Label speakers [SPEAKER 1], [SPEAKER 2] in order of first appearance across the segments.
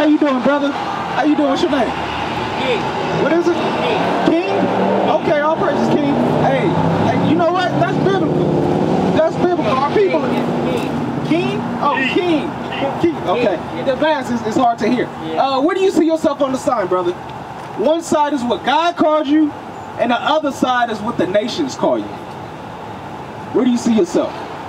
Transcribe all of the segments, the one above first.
[SPEAKER 1] How you doing, brother? How you doing? What's your name?
[SPEAKER 2] King.
[SPEAKER 1] What is it? King? Okay, all praises, King. Hey, you know what? That's biblical. That's biblical. Our people. King? Oh, King. King. Okay. The advance is hard to hear. Where do you see yourself on the sign, brother? One side is what God called you, and the other side is what the nations call you. Where do you see yourself?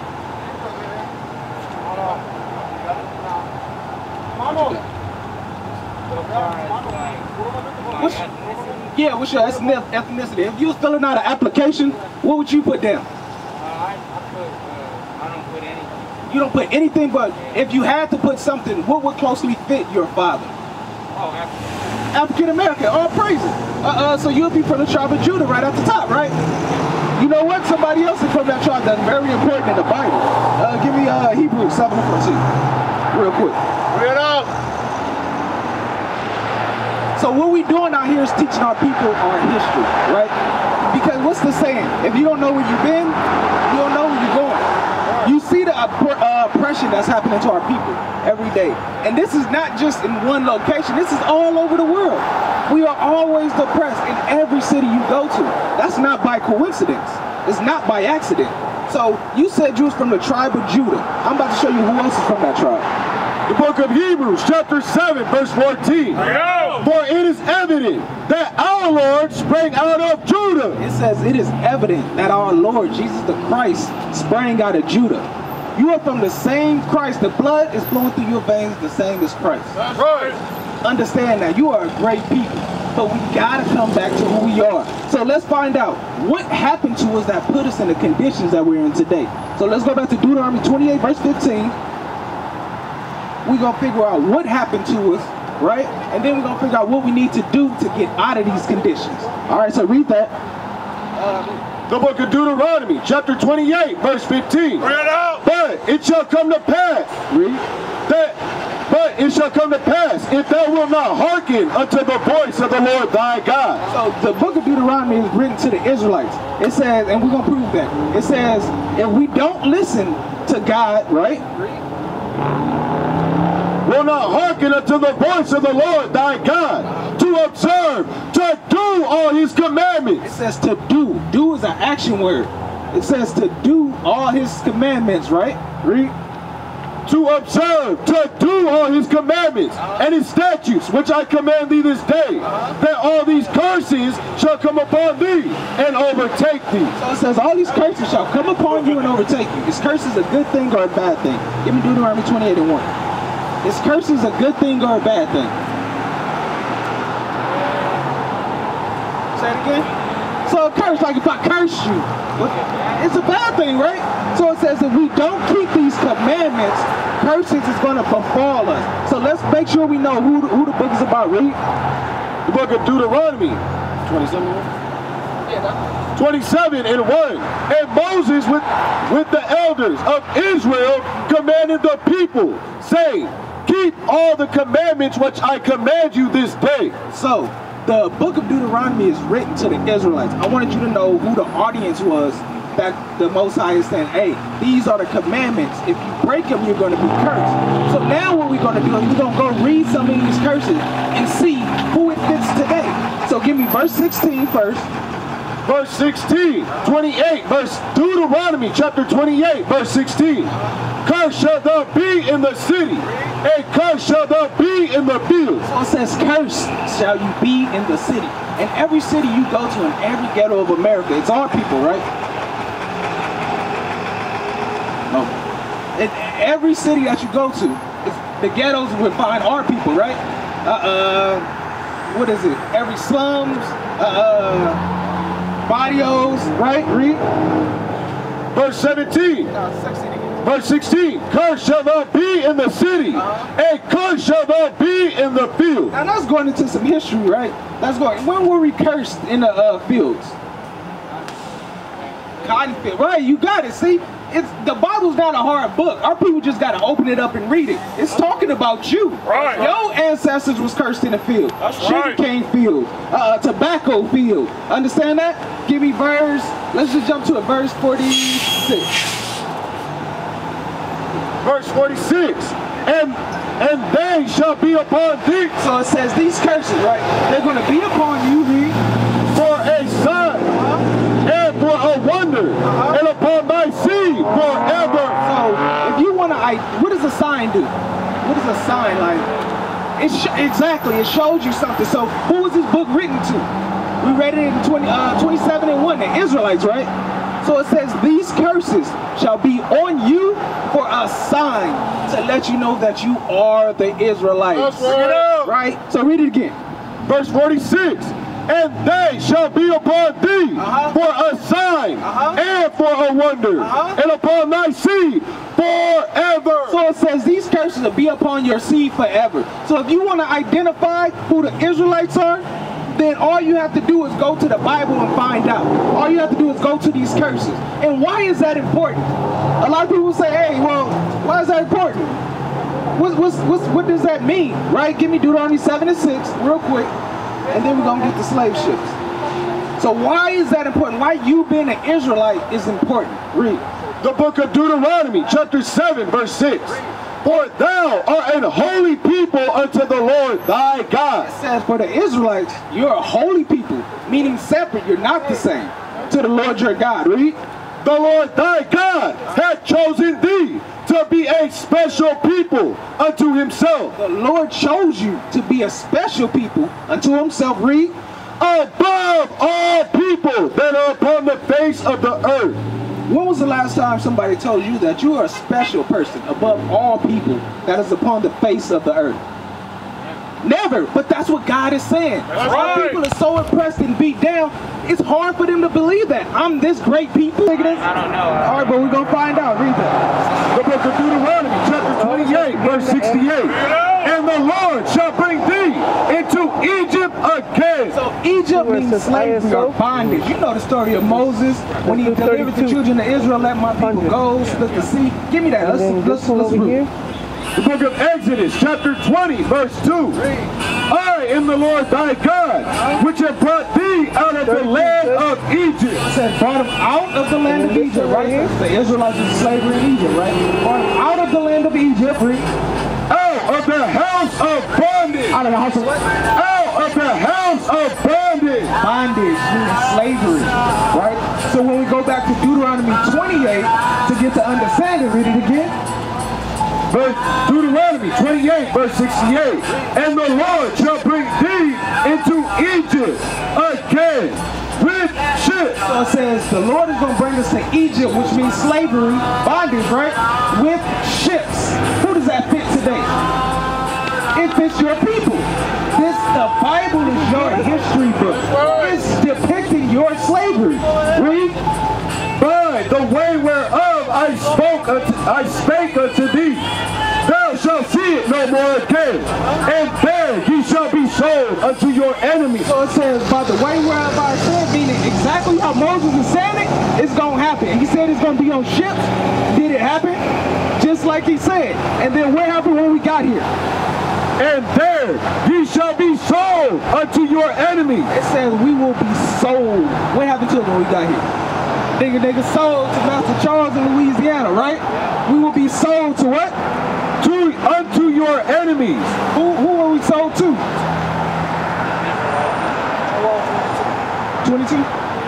[SPEAKER 1] What's your ethnicity? If you was filling out an application, what would you put down?
[SPEAKER 2] I don't put anything.
[SPEAKER 1] You don't put anything, but if you had to put something, what would closely fit your father?
[SPEAKER 2] Oh, African.
[SPEAKER 1] African American. All praises. So you'll be from the tribe of Judah right at the top, right? You know what? Somebody else is from that tribe that's very important in the Bible. Give me Hebrews 7:14, real quick.
[SPEAKER 3] Read it out.
[SPEAKER 1] So what we doing out here is teaching our people our history, right? Because what's the saying? If you don't know where you've been, you don't know where you're going. You see the oppression that's happening to our people every day. And this is not just in one location. This is all over the world. We are always oppressed in every city you go to. That's not by coincidence. It's not by accident. So you said you was from the tribe of Judah. I'm about to show you who else is from that tribe.
[SPEAKER 3] The book of Hebrews, chapter 7, verse 14. For it is evident that our Lord sprang out of Judah.
[SPEAKER 1] It says it is evident that our Lord Jesus the Christ sprang out of Judah. You are from the same Christ. The blood is flowing through your veins the same as Christ.
[SPEAKER 3] That's right.
[SPEAKER 1] Understand that you are a great people, but we gotta come back to who we are. So let's find out what happened to us that put us in the conditions that we're in today. So let's go back to Deuteronomy 28, verse 15. We're gonna figure out what happened to us, right? And then we're gonna figure out what we need to do to get out of these conditions. All right, so read that.
[SPEAKER 3] The book of Deuteronomy, chapter 28, verse 15. Read it out. But it shall come to pass.
[SPEAKER 1] Read.
[SPEAKER 3] But it shall come to pass, if thou wilt not hearken unto the voice of the Lord thy God.
[SPEAKER 1] So the book of Deuteronomy is written to the Israelites. It says, and we're going to prove that. It says, if we don't listen to God, right?
[SPEAKER 3] Will not hearken unto the voice of the Lord thy God, to observe, to do all his commandments.
[SPEAKER 1] It says to do. Do is an action word. It says to do all his commandments, right? Read.
[SPEAKER 3] To observe, to do all his commandments and his statutes, which I command thee this day, that all these curses shall come upon thee and overtake thee.
[SPEAKER 1] So it says all these curses shall come upon you and overtake you. Is curses a good thing or a bad thing? Give me Deuteronomy 28 and 1. Is curses a good thing or a bad thing? Say it again. So a curse, like if I curse you, it's a bad thing, right? So it says if we don't keep these commandments, curses is going to befall us. So let's make sure we know who the book is about. Read.
[SPEAKER 3] The book of Deuteronomy, 27 and 1. And Moses with the elders of Israel commanded the people, saying, keep all the commandments which I command you this day.
[SPEAKER 1] So the book of Deuteronomy is written to the Israelites. I wanted you to know who the audience was that the Most High is saying, hey, these are the commandments. If you break them, you're going to be cursed. So now what we're going to do is we're going to go read some of these curses and see who it fits today. So give me verse 16 first.
[SPEAKER 3] Verse 16, 28, verse Deuteronomy chapter 28, verse 16. Cursed shall thou be in the city, and cursed shall thou be in the field.
[SPEAKER 1] So it says, cursed shall you be in the city. And every city you go to in every ghetto of America, it's our people, right? No. In every city that you go to, the ghettos would find our people, right? What is it? Every slums, barrios, right? Read.
[SPEAKER 3] Verse 17. Verse 16. Cursed shall thou be in the city, and cursed shall thou be in the field.
[SPEAKER 1] Now that's going into some history, right? That's going. When were we cursed in the fields? Cotton field, right? You got it. See, the Bible's not a hard book. Our people just got to open it up and read it. It's talking about you.
[SPEAKER 3] Right.
[SPEAKER 1] Your ancestors was cursed in the field.
[SPEAKER 3] That's
[SPEAKER 1] Sugar cane field, tobacco field. Understand that? Give me verse. Let's just jump to it. Verse 46.
[SPEAKER 3] Verse 46. and they shall be upon thee
[SPEAKER 1] So it says these curses, right? They're going to be upon you, read.
[SPEAKER 3] for a sign and for a wonder, and upon thy seed forever.
[SPEAKER 1] So if you want to, what does a sign do? What is a sign like? Exactly, it shows you something. So who was this book written to? We read it in 27:1, the Israelites, right? So it says, these curses shall be on you for a sign to let you know that you are the Israelites. Right? So read it again.
[SPEAKER 3] Verse 46, and they shall be upon thee for a sign and for a wonder, and upon thy seed forever.
[SPEAKER 1] So it says these curses will be upon your seed forever. So if you want to identify who the Israelites are, then all you have to do is go to the Bible and find out. All you have to do is go to these curses. And why is that important? A lot of people say, hey, well, why is that important? What does that mean, right? Give me Deuteronomy 7:6 real quick, and then we're going to get the slave ships. So why is that important? Why you being an Israelite is important? Read.
[SPEAKER 3] The book of Deuteronomy, chapter 7, verse 6. For thou art an holy people unto the Lord thy God.
[SPEAKER 1] It says for the Israelites, you're a holy people, meaning separate. You're not the same to the Lord your God. Read.
[SPEAKER 3] The Lord thy God hath chosen thee to be a special people unto himself.
[SPEAKER 1] The Lord chose you to be a special people unto himself. Read.
[SPEAKER 3] Above all people that are upon the face of the earth.
[SPEAKER 1] When was the last time somebody told you that you are a special person above all people that is upon the face of the earth? Never, but that's what God is saying. Our people are so oppressed and beat down, it's hard for them to believe that. I'm this great people.
[SPEAKER 2] I don't know.
[SPEAKER 1] All right, but we're going to find out. Read that.
[SPEAKER 3] The book of Deuteronomy, chapter 28, verse 68. And the Lord shall bring thee into Egypt again.
[SPEAKER 1] So Egypt means slavery or bondage. You know the story of Moses when he delivered the children of Israel, let my people go, split the sea. Give me that. Let's read.
[SPEAKER 3] The book of Exodus, chapter 20, verse 2. I am the Lord thy God, which have brought thee out of the land of Egypt.
[SPEAKER 1] It said brought them out of the land of Egypt, right? The Israelites in slavery in Egypt, right? Brought them out of the land of Egypt.
[SPEAKER 3] Out of the house of bondage.
[SPEAKER 1] Out of the house of what?
[SPEAKER 3] Out of the house of bondage.
[SPEAKER 1] Bondage means slavery, right? So when we go back to Deuteronomy 28 to get to understand it, read it again.
[SPEAKER 3] Deuteronomy 28, verse 68. And the Lord shall bring thee into Egypt again with ships.
[SPEAKER 1] So it says the Lord is going to bring us to Egypt, which means slavery, bondage, right? With ships. Who does that fit today? It fits your people. The Bible is your history book. It's depicting your slavery. Read.
[SPEAKER 3] By the way whereof I spake unto thee, thou shalt see it no more again, and there ye shall be sold unto your enemies.
[SPEAKER 1] So it says, by the way whereof I said, meaning exactly how Moses is saying it, it's going to happen. He said it's going to be on ships. Did it happen? Just like he said. And then what happened when we got here?
[SPEAKER 3] And there ye shall be sold unto your enemies.
[SPEAKER 1] It says we will be sold. What happened to us when we got here? Nigga sold to Master Charles in Louisiana, right? We will be sold to what?
[SPEAKER 3] Unto your enemies.
[SPEAKER 1] Who are we sold to? 22?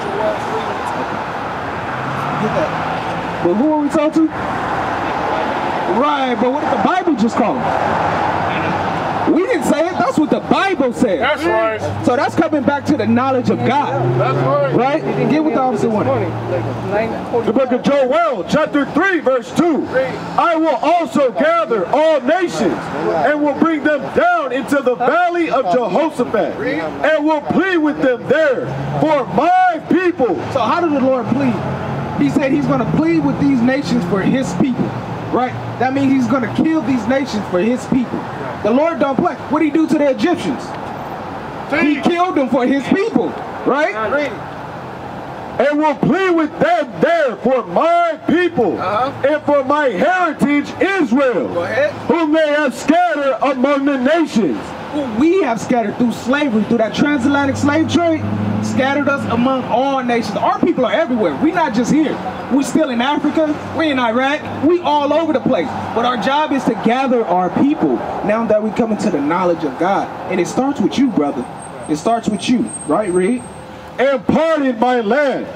[SPEAKER 1] Get that. But who are we sold to? Right, but what did the Bible just call them? We didn't say it. That's what the Bible said.
[SPEAKER 4] That's right.
[SPEAKER 1] So that's coming back to the knowledge of God.
[SPEAKER 4] That's right.
[SPEAKER 1] Right? And get what the officer wanted.
[SPEAKER 3] The book of Joel, chapter 3, verse 2. I will also gather all nations and will bring them down into the valley of Jehoshaphat and will plead with them there for my people.
[SPEAKER 1] So how did the Lord plead? He said he's going to plead with these nations for his people. Right? That means he's going to kill these nations for his people. The Lord don't play. What did he do to the Egyptians? He killed them for his people. Right?
[SPEAKER 3] And will plead with them there for my people and for my heritage Israel, whom they have scattered among the nations.
[SPEAKER 1] Who we have scattered through slavery, through that transatlantic slave trade. scattered us among all nations. Our people are everywhere. We're not just here. We're still in Africa. We're in Iraq. We all over the place. But our job is to gather our people now that we come into the knowledge of God. And it starts with you, brother. It starts with you. Right, Reed?
[SPEAKER 3] And parted my land.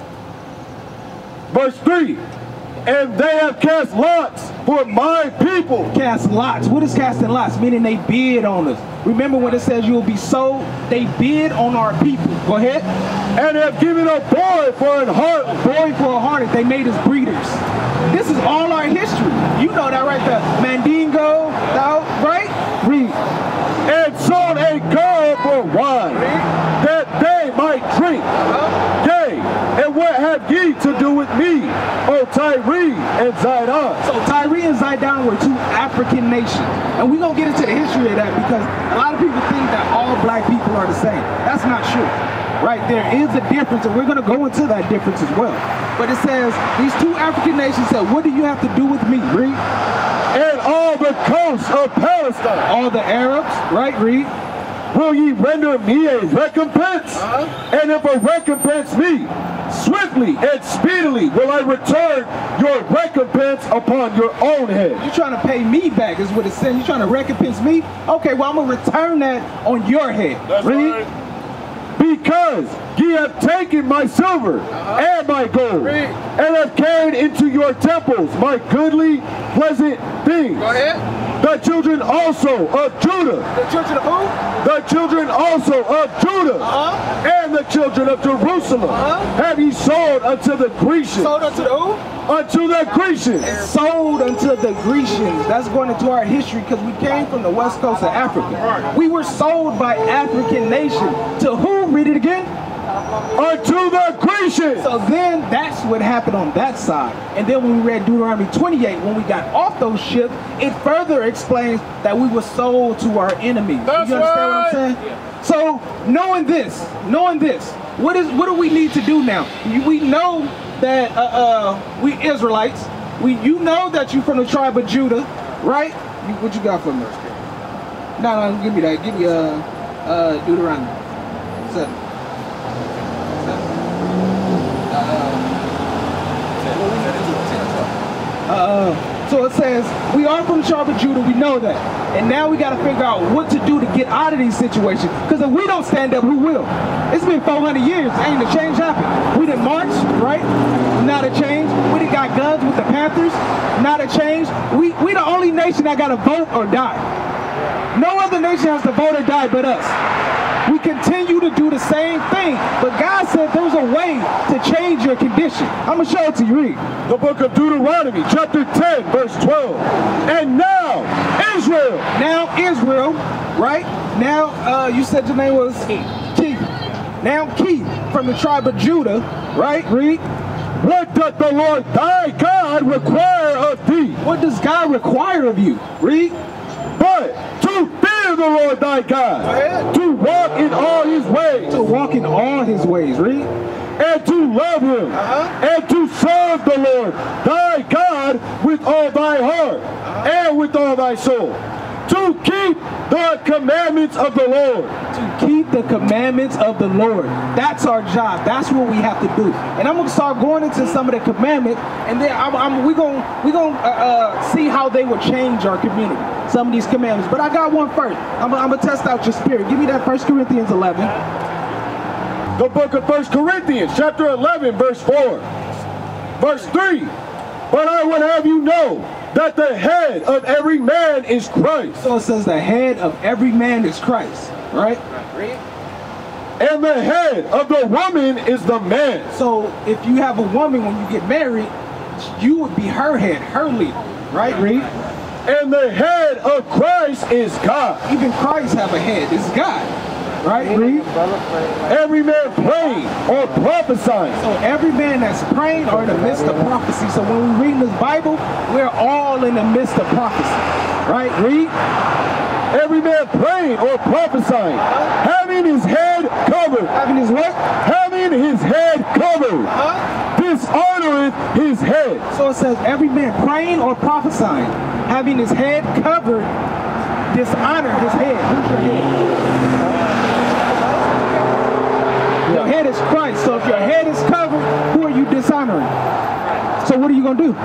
[SPEAKER 3] Verse 3. And they have cast lots for my people.
[SPEAKER 1] Cast lots. What is casting lots? Meaning they bid on us. Remember when it says you will be sold? They bid on our people. Go ahead.
[SPEAKER 3] And have given a boy for an harlot.
[SPEAKER 1] Boy for a harlot. They made us breeders. This is all our history. You know that right there. Mandingo, right? Read.
[SPEAKER 3] And sold a girl for wine, that they might drink. Yea, and what have ye to do with me, O Tyre and Zidon?
[SPEAKER 1] So Tyre and Zidon were two African nations. And we're going to get into the history of that because a lot of people think that all black people are the same. That's not true. Right? There is a difference, and we're going to go into that difference as well. But it says, these two African nations said, what do you have to do with me? Read.
[SPEAKER 3] And all the coasts of Palestine.
[SPEAKER 1] All the Arabs, right? Read.
[SPEAKER 3] Will ye render me a recompense? And if a recompense me, swiftly and speedily will I return your recompense upon your own head.
[SPEAKER 1] You're trying to pay me back is what it says. You're trying to recompense me? Okay, well, I'm going to return that on your head.
[SPEAKER 3] That's
[SPEAKER 1] Read.
[SPEAKER 3] Right. Because ye have taken my silver and my gold, and have carried into your temples my goodly, pleasant things.
[SPEAKER 1] Go ahead.
[SPEAKER 3] The children also of Judah.
[SPEAKER 1] The children of who?
[SPEAKER 3] The children also of Judah. And the children of Jerusalem. Have ye sold unto the Grecians.
[SPEAKER 1] Sold unto the who?
[SPEAKER 3] Unto the Grecians.
[SPEAKER 1] Sold unto the Grecians. That's going into our history because we came from the west coast of Africa. We were sold by African nation. To who? Read it again.
[SPEAKER 3] Unto the Grecians.
[SPEAKER 1] So then that's what happened on that side. And then when we read Deuteronomy 28, when we got off those ships, it further explains that we were sold to our enemies.
[SPEAKER 3] That's
[SPEAKER 1] you understand what I'm saying?
[SPEAKER 3] Yeah.
[SPEAKER 1] So knowing this, what do we need to do now? We know that we Israelites. You know that you from the tribe of Judah, right? What you got for me? No, give me that. Give me Deuteronomy 7. So it says, we are from the tribe of Judah, we know that. And now we got to figure out what to do to get out of these situations. Because if we don't stand up, who will? It's been 400 years, ain't the change happened. We done marched, right? Not a change. We done got guns with the Panthers, not a change. We the only nation that got to vote or die. No other nation has to vote or die but us. We continue to do the same thing. But God said there's a way to change your condition. I'm going to show it to you. Read.
[SPEAKER 3] The book of Deuteronomy, chapter 10, verse 12. And now, Israel.
[SPEAKER 1] Now, Israel, right? Now, you said your name was Keith. Now, Keith, from the tribe of Judah, right? Read.
[SPEAKER 3] What doth the Lord thy God require of thee?
[SPEAKER 1] What does God require of you? Read.
[SPEAKER 3] But to fear the Lord thy God, to walk in all his ways.
[SPEAKER 1] To walk in all his ways. Read.
[SPEAKER 3] And to love him, and to serve the Lord thy God with all thy heart, and with all thy soul. To keep the commandments of the Lord.
[SPEAKER 1] To keep the commandments of the Lord. That's our job. That's what we have to do. And I'm going to start going into some of the commandments, and then we're gonna see how they will change our community. Some of these commandments. But I got one first. I'm going to test out your spirit. Give me that 1 Corinthians 11.
[SPEAKER 3] The book of 1 Corinthians, chapter 11, verse 4. Verse 3. But I would have you know that the head of every man is Christ.
[SPEAKER 1] So it says the head of every man is Christ, right?
[SPEAKER 3] And the head of the woman is the man.
[SPEAKER 1] So if you have a woman when you get married, you would be her head, her leader, right? Read.
[SPEAKER 3] And the head of Christ is God.
[SPEAKER 1] Even Christ have a head, it's God, right? Read.
[SPEAKER 3] Every man praying or prophesying.
[SPEAKER 1] So every man that's praying or in the midst of prophecy. So when we read this Bible, we're all in the midst of prophecy, right? Read.
[SPEAKER 3] Every man praying or prophesying, having his head covered.
[SPEAKER 1] Having his what?
[SPEAKER 3] Having his head covered. Dishonoreth his head.
[SPEAKER 1] So it says every man praying or prophesying, having his head covered, dishonor his head. Who's your head? Your head is Christ. So if your head is covered, who are you dishonoring? So what are you going to do?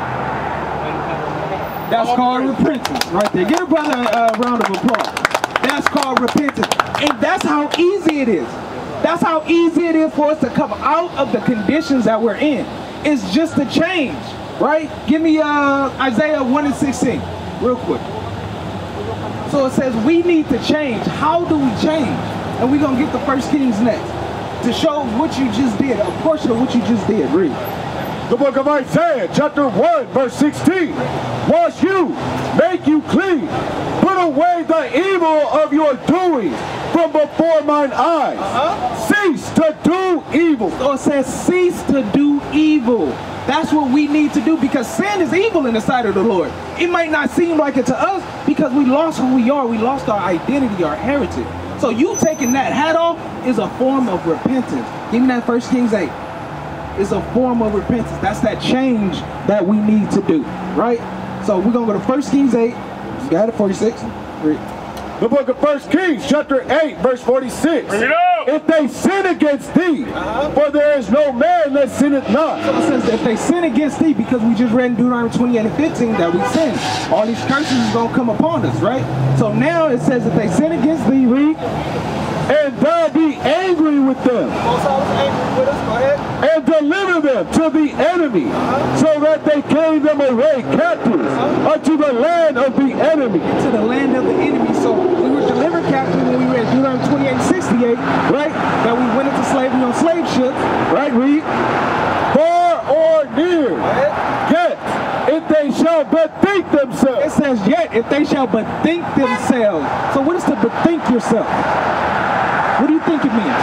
[SPEAKER 1] That's called repentance right there. Give a brother a round of applause. That's called repentance. And that's how easy it is. That's how easy it is for us to come out of the conditions that we're in. It's just a change, right? Give me Isaiah 1:16 real quick. So it says we need to change. How do we change? And we're going to get the 1 Kings next to show what you just did, a portion of what you just did. Read.
[SPEAKER 3] The book of Isaiah, chapter 1, verse 16. Wash you, make you clean. Put away the evil of your doings from before mine eyes. Cease to do evil.
[SPEAKER 1] So it says cease to do evil. That's what we need to do, because sin is evil in the sight of the Lord. It might not seem like it to us because we lost who we are. We lost our identity, our heritage. So you taking that hat off is a form of repentance. Give me that 1 Kings 8. It's a form of repentance. That's that change that we need to do, right? So we're going to go to 1 Kings 8. You got it, 46? Read.
[SPEAKER 3] The book of 1 Kings, chapter 8, verse 46.
[SPEAKER 2] Bring it up.
[SPEAKER 3] If they sin against thee, for there is no man that sinneth not.
[SPEAKER 1] So it says if they sin against thee, because we just read in Deuteronomy 28:15 that we sin, all these curses is going to come upon us, right? So now it says if they sin against thee, read.
[SPEAKER 3] And thou be angry with them.
[SPEAKER 1] Most I was angry with us, go ahead.
[SPEAKER 3] And deliver them to the enemy, so that they carry them away captives unto the land of the enemy.
[SPEAKER 1] To the land of the enemy. So we were delivered captive when we read Deuteronomy 28:68, right? That we went into slavery on slave ships, right? Read.
[SPEAKER 3] Far or near, yet if they shall bethink
[SPEAKER 1] It
[SPEAKER 3] themselves.
[SPEAKER 1] says yet if they shall bethink themselves. So what is to bethink yourself? What do you think it means?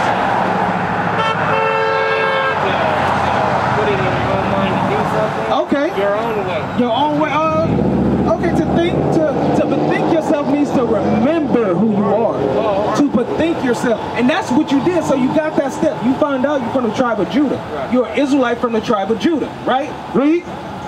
[SPEAKER 2] Put it in your own mind to do something.
[SPEAKER 1] Okay.
[SPEAKER 2] Your own way.
[SPEAKER 1] Your own way. Okay, to bethink yourself means to remember who you are. To bethink yourself. And that's what you did. So you got that step. You found out you're from the tribe of Judah. You're an Israelite from the tribe of Judah, right? Read.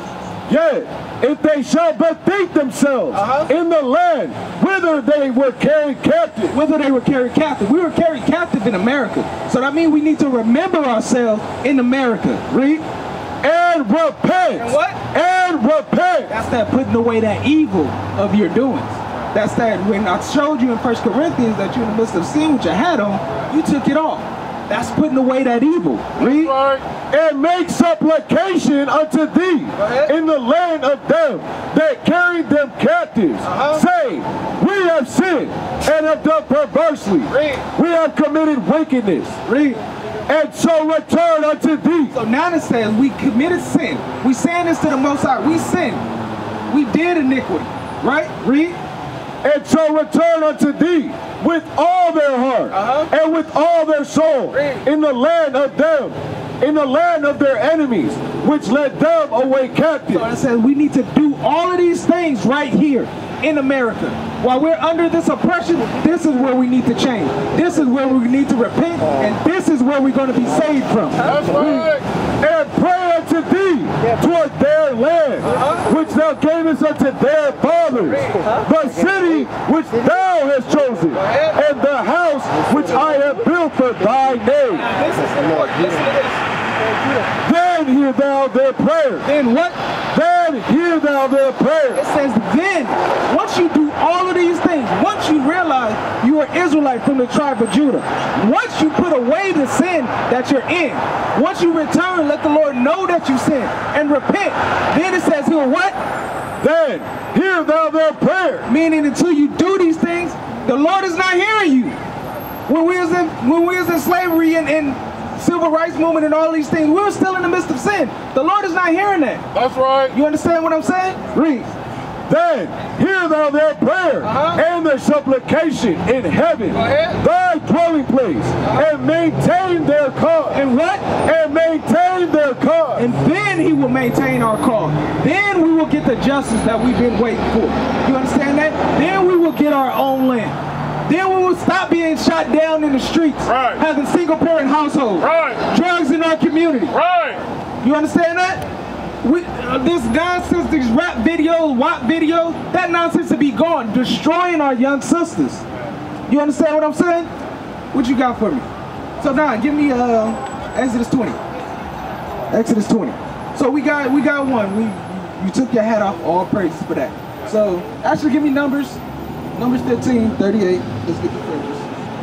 [SPEAKER 3] Yet if they shall bethink themselves in the land whither they were carried captive.
[SPEAKER 1] Whether they were carried captive. We were carried captive in America. So that means we need to remember ourselves in America. Read.
[SPEAKER 3] And repent.
[SPEAKER 1] And what?
[SPEAKER 3] And repent.
[SPEAKER 1] That's that putting away that evil of your doings. That's that when I showed you in 1 Corinthians that you're in the midst of sin with your hat on, you took it off. That's putting away that evil. Read.
[SPEAKER 3] And make supplication unto thee in the land of them that carried them captives, saying, we have sinned and have done perversely. We have committed wickedness.
[SPEAKER 1] Read.
[SPEAKER 3] And so return unto thee.
[SPEAKER 1] So now it says we committed sin. We saying this to the Most High. We sinned. We did iniquity. Right? Read.
[SPEAKER 3] And so return unto thee with all their heart and with all their soul in the land of them, in the land of their enemies, which led them away captive.
[SPEAKER 1] So it says we need to do all of these things right here in America. While we're under this oppression, this is where we need to change. This is where we need to repent, and this is where we're going to be saved from.
[SPEAKER 3] That's right. And pray unto thee toward their land, which thou gavest unto their fathers, the city which thou hast chosen, and the house which I have built for thy name.
[SPEAKER 1] This is important. Listen to this.
[SPEAKER 3] Then hear thou their prayer.
[SPEAKER 1] Then what?
[SPEAKER 3] Then hear thou their prayer.
[SPEAKER 1] It says then, once you do all of these things, once you realize you are Israelite from the tribe of Judah, once you put away the sin that you're in, once you return, let the Lord know that you sin and repent, then it says he'll what?
[SPEAKER 3] Then hear thou their prayer.
[SPEAKER 1] Meaning until you do these things, the Lord is not hearing you. When we was in slavery and civil rights movement and all these things, we were still in the midst of sin. The Lord is not hearing that.
[SPEAKER 3] That's right.
[SPEAKER 1] You understand what I'm saying? Read.
[SPEAKER 3] Then hear thou their prayer and their supplication in heaven, thy dwelling place, and maintain their cause.
[SPEAKER 1] And what?
[SPEAKER 3] And maintain their cause.
[SPEAKER 1] And then he will maintain our cause. Then we will get the justice that we've been waiting for. You understand that? Then we will get our own land. Then we will stop being shot down in the streets, having single-parent households, drugs in our community. You understand that? This nonsense, these rap videos, WAP videos, that nonsense to be gone, destroying our young sisters. You understand what I'm saying? What you got for me? So now, give me Exodus 20. Exodus 20. So we got one. You took your hat off. All praises for that. So actually, give me Numbers 15, 38. Let's get the fringes.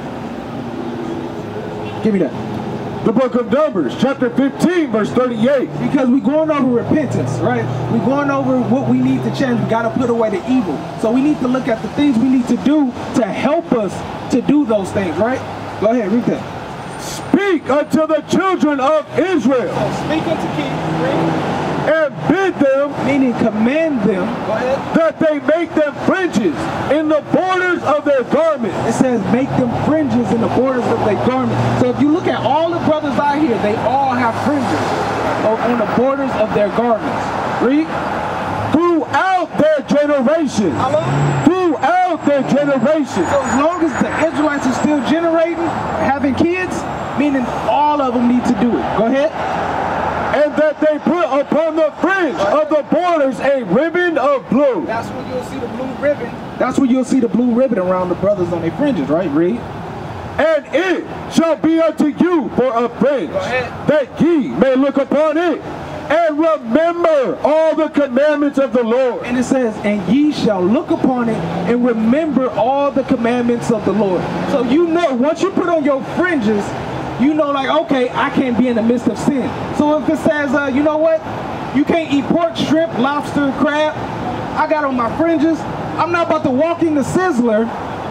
[SPEAKER 1] Give me that.
[SPEAKER 3] The book of Numbers, chapter 15, verse 38.
[SPEAKER 1] Because we're going over repentance, right? We're going over what we need to change. We got to put away the evil. So we need to look at the things we need to do to help us to do those things, right? Go ahead, read that.
[SPEAKER 3] Speak unto the children of Israel.
[SPEAKER 1] So speak unto kings,
[SPEAKER 3] and bid them,
[SPEAKER 1] meaning command them, go ahead,
[SPEAKER 3] that they make them fringes in the borders of their garments.
[SPEAKER 1] It says make them fringes in the borders of their garments. So if you look at all the brothers out here, they all have fringes on the borders of their garments. Read.
[SPEAKER 3] Throughout their generation.
[SPEAKER 1] Hello?
[SPEAKER 3] Throughout their generation.
[SPEAKER 1] So as long as the Israelites are still generating, having kids, meaning all of them need to do it. Go ahead.
[SPEAKER 3] And that they put upon the fringe of the borders a ribbon of blue.
[SPEAKER 1] That's where you'll see the blue ribbon. That's where you'll see the blue ribbon around the brothers on their fringes, right? Read.
[SPEAKER 3] And it shall be unto you for a fringe, that ye may look upon it, and remember all the commandments of the Lord.
[SPEAKER 1] And it says, and ye shall look upon it, and remember all the commandments of the Lord. So you know, once you put on your fringes, you know, like, okay, I can't be in the midst of sin. So if it says, you know what? You can't eat pork, shrimp, lobster, crab. I got on my fringes. I'm not about to walk in the Sizzler.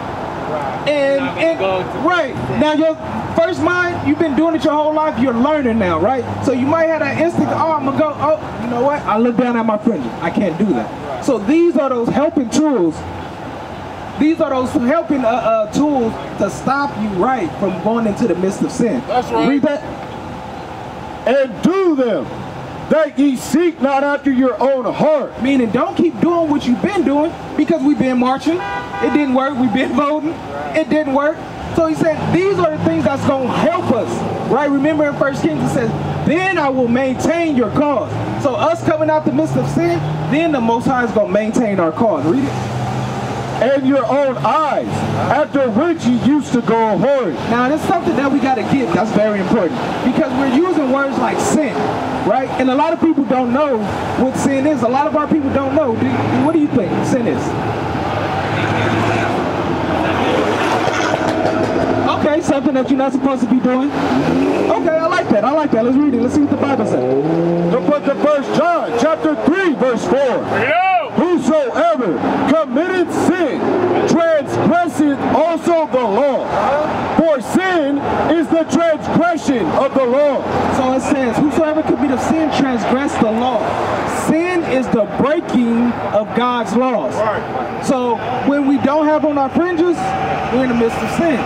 [SPEAKER 1] Right. Now, your first mind, you've been doing it your whole life. You're learning now, right? So you might have that instinct, oh, I'm going to go, oh, you know what? I look down at my fringes. I can't do that. So these are those helping tools. These are those helping tools to stop you, right, from going into the midst of sin.
[SPEAKER 2] That's right.
[SPEAKER 1] Read that.
[SPEAKER 3] And do them, that ye seek not after your own heart.
[SPEAKER 1] Meaning, don't keep doing what you've been doing, because we've been marching. It didn't work. We've been voting. It didn't work. So he said, these are the things that's going to help us, right? Remember in 1 Kings it says, then I will maintain your cause. So us coming out the midst of sin, then the Most High is going to maintain our cause. Read it.
[SPEAKER 3] And your own eyes, after which you used to go a-whoring.
[SPEAKER 1] Now, that's something that we got to get. That's very important. Because we're using words like sin, right? And a lot of people don't know what sin is. A lot of our people don't know. What do you think sin is? Okay, something that you're not supposed to be doing. Okay, I like that. I like that. Let's read it. Let's see what the Bible says.
[SPEAKER 3] The book of 1 John, chapter 3, verse 4. Whosoever committeth sin transgresseth also the law. For sin is the transgression of the law.
[SPEAKER 1] So it says, whosoever committeth sin transgress the law. Sin is the breaking of God's laws. So when we don't have on our fringes, we're in the midst of sin.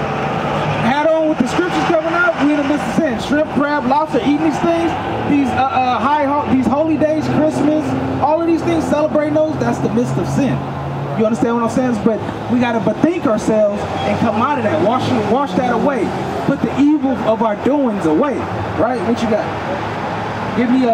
[SPEAKER 1] Had on with the scriptures coming up, we're in the midst of sin. Shrimp, crab, lobster, eating these things, these these holy days, Christmas, all of these things, celebrating those, that's the midst of sin. You understand what I'm saying? But we got to bethink ourselves and come out of that, wash that away, put the evil of our doings away, right? What you got? Give me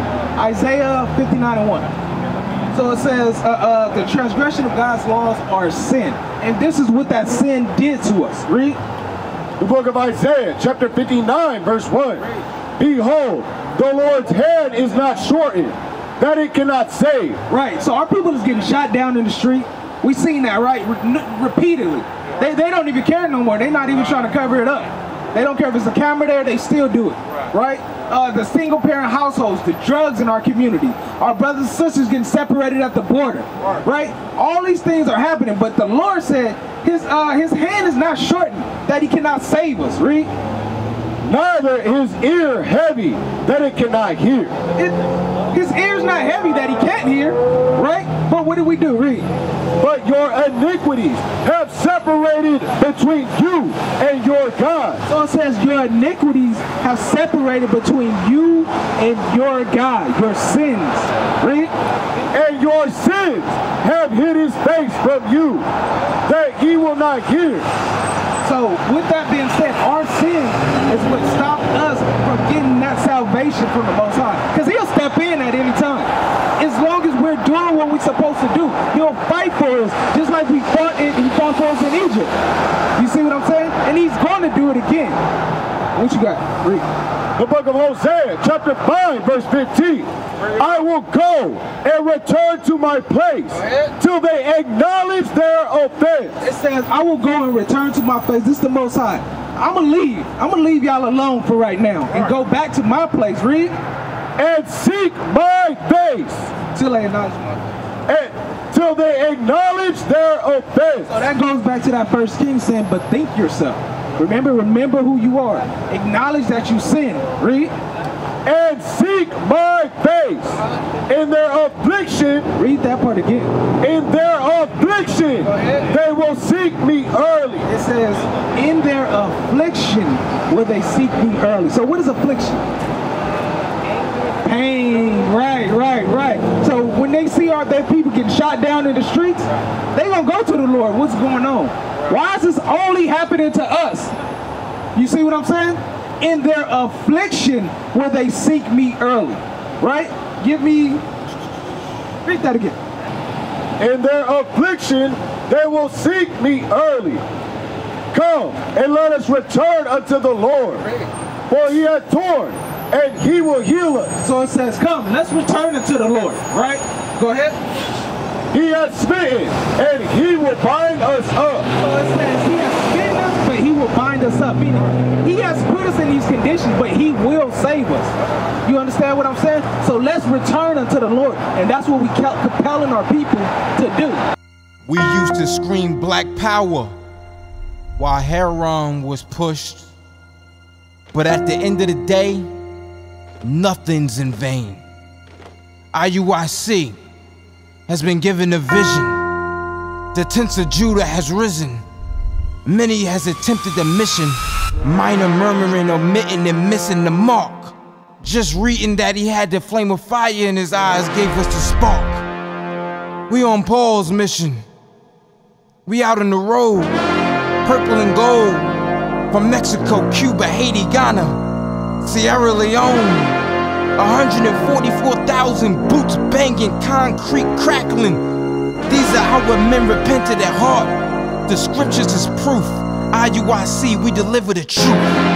[SPEAKER 1] Isaiah 59:1. So it says, the transgression of God's laws are sin. And this is what that sin did to us. Read.
[SPEAKER 3] The book of Isaiah, chapter 59, verse 1. Behold, the Lord's hand is not shortened, that it cannot save.
[SPEAKER 1] Right, so our people is getting shot down in the street. We seen that, right, repeatedly. They don't even care no more. They're not even trying to cover it up. They don't care if there's a camera there, they still do it, right? The single parent households, the drugs in our community, our brothers and sisters getting separated at the border, right? All these things are happening, but the Lord said his hand is not shortened, that he cannot save us, read.
[SPEAKER 3] Neither his ear heavy, that it cannot hear.
[SPEAKER 1] His ear's not heavy that he can't hear, right? But what do we do? Read.
[SPEAKER 3] But your iniquities have separated between you and your God.
[SPEAKER 1] So it says your iniquities have separated between you and your God, your sins. Read.
[SPEAKER 3] And your sins have hid his face from you, that he will not hear.
[SPEAKER 1] So with that being said, our sin is what stopped us from getting that salvation from the Most High. Because he'll step in at any time. As long as we're doing what we're supposed to do, he'll fight for us, just like he fought for us in Egypt. You see what I'm saying? And he's going to do it again. What you got? Read.
[SPEAKER 3] The book of Hosea, chapter 5, verse 15. I will go and return to my place till they acknowledge their offense.
[SPEAKER 1] It says, I will go and return to my place. This is the Most High. I'm going to leave. I'm going to leave y'all alone for right now and go back to my place. Read.
[SPEAKER 3] And seek my face.
[SPEAKER 1] Till they acknowledge my face.
[SPEAKER 3] Till they acknowledge their offense.
[SPEAKER 1] So that goes back to that first king saying, but think yourself. Remember who you are. Acknowledge that you sin. Read.
[SPEAKER 3] And seek my face. In their affliction.
[SPEAKER 1] Read that part again.
[SPEAKER 3] In their affliction, they will seek me early.
[SPEAKER 1] It says, in their affliction will they seek me early. So what is affliction? Pain. Right. So when they see their people getting shot down in the streets, they gonna go to the Lord. What's going on? Why is this only happening to us? You see what I'm saying? In their affliction will they seek me early. Right? Read that again.
[SPEAKER 3] In their affliction they will seek me early. Come and let us return unto the Lord. For he hath torn and he will heal us.
[SPEAKER 1] So it says, come, let's return unto the Lord. Right? Go ahead.
[SPEAKER 3] He has smitten and he will bind us up.
[SPEAKER 1] So it says he has smitten us, but he will bind us up. Meaning, he has put us in these conditions, but he will save us. You understand what I'm saying? So let's return unto the Lord. And that's what we compelling our people to do.
[SPEAKER 4] We used to scream black power while Heron was pushed. But at the end of the day, nothing's in vain. IUIC has been given a vision. The tents of Judah has risen. Many has attempted the mission. Minor murmuring, omitting, and missing the mark. Just reading that he had the flame of fire in his eyes gave us the spark. We on Paul's mission. We out on the road, purple and gold. From Mexico, Cuba, Haiti, Ghana, Sierra Leone. 144,000 boots banging, concrete crackling. These are our men repented at heart. The scriptures is proof. IUIC, we deliver the truth.